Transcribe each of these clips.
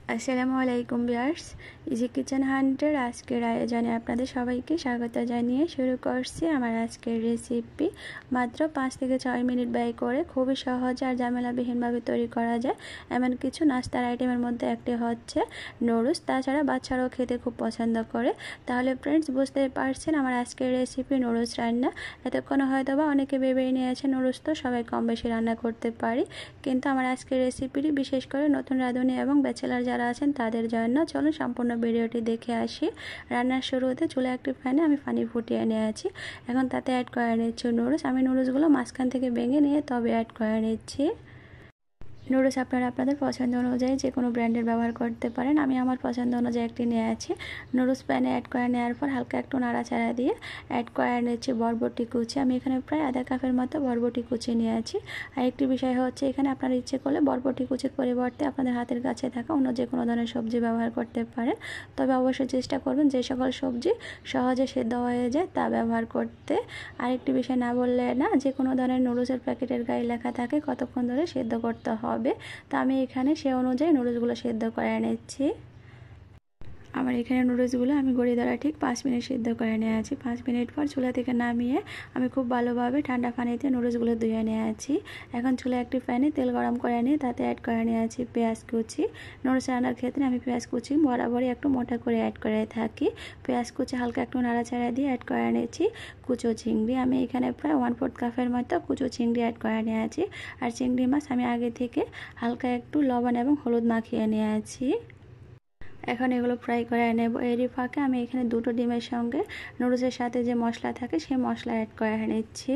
আসসালামু আলাইকুম viewers, easy kitchen হান্টের আজকের আয়োজনে আপনাদের সবাইকে স্বাগত জানিয়ে শুরু করছি আমার আজকের রেসিপি। মাত্র 5 থেকে 6 মিনিট ব্যয় করে খুবই সহজে আর ঝামেলাবিহীনভাবে তৈরি করা যায় এমন কিছু নাস্তার আইটেমের মধ্যে একটি হচ্ছে নুডলস। তাছাড়া বাচ্চারাও খেতে খুব পছন্দ করে। তাহলে ফ্রেন্ডস, বুঝতেই পারছেন আমার আজকের রেসিপি নুডলস রান্না। এতক্ষণে হয়তো বা অনেকে ভেবেই নিয়েছে নুডলস তো সবাই কম বেশি রান্না করতে পারি, কিন্তু আমার আজকের রেসিপিটি বিশেষ করে নতুন রাঁধুনি এবং ব্যাচেলার যারা আছেন তাদের জন্য। চলুন সম্পূর্ণ ভিডিওটি দেখে আসি। রান্নার শুরুতে চুলা একটি প্যানে আমি পানি ফুটিয়ে নিয়েছি। এখন তাতে অ্যাড করে নিচ্ছি নুডলস। আমি নুডলসগুলো মাঝখান থেকে ভেঙে নিয়ে তবে অ্যাড করে নিচ্ছি। নুডলস আপনারা আপনাদের পছন্দ অনুযায়ী যে কোনো ব্র্যান্ডের ব্যবহার করতে পারেন। আমি আমার পছন্দ অনুযায়ী একটি নিয়ে আছি। নুডলস প্যানে অ্যাড করে নেওয়ার পর হালকা একটু নাড়াচাড়া দিয়ে অ্যাড করে নিচ্ছি বরবটি কুচি। আমি এখানে প্রায় আধা কাপের মতো বরবটি কুচি নিয়ে আছি। আর একটি বিষয় হচ্ছে, এখানে আপনারা ইচ্ছে করলে বরবটি কুচির পরিবর্তে আপনাদের হাতের কাছে থাকা অন্য যে কোনো ধরনের সবজি ব্যবহার করতে পারেন। তবে অবশ্যই চেষ্টা করবেন যে সকল সবজি সহজে সেদ্ধ হয়ে যায় তা ব্যবহার করতে। আরেকটি বিষয় না বললে না, যে কোনো ধরনের নুডলসের প্যাকেটের গায়ে লেখা থাকে কতক্ষণ ধরে সেদ্ধ করতে হবে। তো আমি এখানে সে অনুযায়ী নুডলসগুলো সেদ্ধ করে নিচ্ছি। আমার এখানে নুডলসগুলো আমি গড়ি ধরা ঠিক 5 মিনিট সিদ্ধ করে নিয়ে আছি। 5 মিনিট পর চুলা থেকে নামিয়ে আমি খুব ভালোভাবে ঠান্ডা পানিতে নুডলসগুলো ধুয়ে নিয়ে আছি। এখন চুলা একটি প্যানে তেল গরম করে নিয়ে তাতে অ্যাড করে নিয়ে আছি পেঁয়াজ কুচি। নুডলস রান্নার ক্ষেত্রে আমি পেঁয়াজ কুচি বরাবরই একটু মোটা করে অ্যাড করে থাকি। পেঁয়াজ কুচি হালকা একটু নাড়াচাড়া দিয়ে অ্যাড করে নিয়েছি কুচো চিংড়ি। আমি এখানে প্রায় 1/4 কাপের মতো কুচো চিংড়ি অ্যাড করে নিয়ে আছি। আর চিংড়ি মাছ আমি আগে থেকে হালকা একটু লবণ এবং হলুদ মাখিয়ে নিয়ে আছি। এখন এগুলো ফ্রাই করে নেব। এরই ফাঁকে আমি এখানে 2টো ডিমের সঙ্গে নুডলসের সাথে যে মশলা থাকে সেই মশলা অ্যাড করে নিচ্ছি।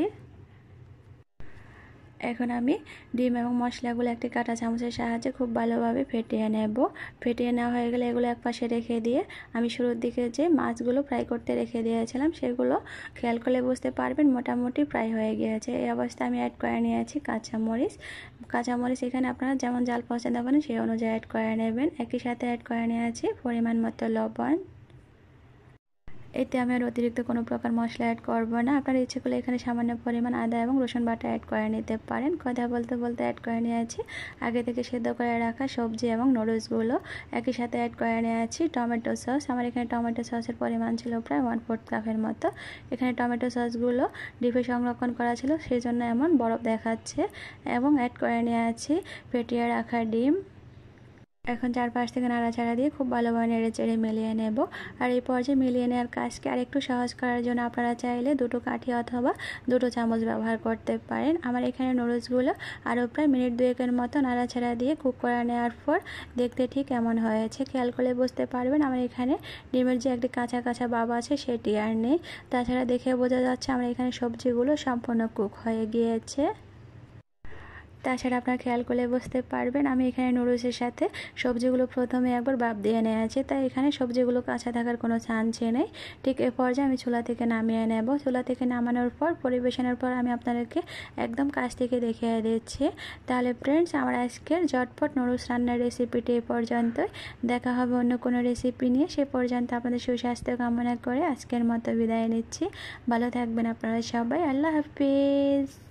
এখন আমি ডিম এবং মশলাগুলো একটি কাঁটা চামচের সাহায্যে খুব ভালোভাবে ফেটিয়ে নেব। ফেটিয়ে নেওয়া হয়ে গেলে এগুলো একপাশে রেখে দিয়ে আমি শুরুর দিকে যে মাছগুলো ফ্রাই করতে রেখে দিয়েছিলাম সেগুলো খেয়াল করলে বুঝতে পারবেন মোটামুটি ফ্রাই হয়ে গিয়েছে। এই অবস্থায় আমি অ্যাড করে নিয়েছি কাঁচামরিচ। কাঁচামরিচ এখানে আপনারা যেমন ঝাল পছন্দ করেন সেই অনুযায়ী অ্যাড করে নেবেন। একই সাথে অ্যাড করে নিয়েছি পরিমাণ মতো লবণ। এতে আমি আর অতিরিক্ত কোনো প্রকার মশলা অ্যাড করব না। আপনারা ইচ্ছে করলে এখানে সামান্য পরিমাণ আদা এবং রসুন বাটা অ্যাড করে নিতে পারেন। কথা বলতে বলতে অ্যাড করে নিয়েছি আগে থেকে সেদ্ধ করে রাখা সবজি এবং নুডলসগুলো। একই সাথে অ্যাড করে নিয়েছি টমেটো সস। আমার এখানে টমেটো সসের পরিমাণ ছিল প্রায় 1/4 কাপের মতো। এখানে টমেটো সসগুলো ডিপে সংরক্ষণ করা ছিল, সেই জন্য এমন বরফ দেখাচ্ছে। এবং অ্যাড করে নিয়েছি ফেটিয়ে রাখা ডিম। এখন চারপাশ থেকে নাড়াচাড়া দিয়ে খুব ভালোভাবে নেড়েচেড়ে মিলিয়ে নেব। আর এই পর্যায়ে মিলিয়ে নেওয়ার কাজকে আরেকটু সহজ করার জন্য আপনারা চাইলে 2টো কাঠি অথবা 2টো চামচ ব্যবহার করতে পারেন। আমার এখানে নুডলসগুলো আরও প্রায় মিনিট 2-এর মতো নাড়াচাড়া দিয়ে কুক করে নেওয়ার পর দেখতে ঠিক এমন হয়েছে। খেয়াল করলে বুঝতে পারবেন আমার এখানে ডিমের যে একটি কাঁচা কাঁচা ভাব আছে সেটি আর নেই। তাছাড়া দেখে বোঝা যাচ্ছে আমার এখানে সবজিগুলো সম্পূর্ণ কুক হয়ে গিয়েছে। তাছাড়া আপনারা খেয়াল করলে বুঝতে পারবেন আমি এখানে নুডলসের সাথে সবজিগুলো প্রথমে একবার ভাপ দিয়ে নিয়েছি, তাই এখানে সবজিগুলো কাঁচা থাকার কোনো চান্সই নেই। ঠিক এ পর্যায়ে আমি চুলা থেকে নামিয়ে নেব। চুলা থেকে নামানোর পর পরিবেশনের পর আমি আপনাদেরকে একদম কাছ থেকে দেখিয়ে দিচ্ছি। তাহলে ফ্রেন্ডস, আমার আজকের ঝটপট নুডলস রান্নার রেসিপিটি এ পর্যন্তই। দেখা হবে অন্য কোনো রেসিপি নিয়ে। সে পর্যন্ত আপনাদের সুস্বাস্থ্য কামনা করে আজকের মতো বিদায় নিচ্ছি। ভালো থাকবেন আপনারা সবাই। আল্লাহ হাফিজ।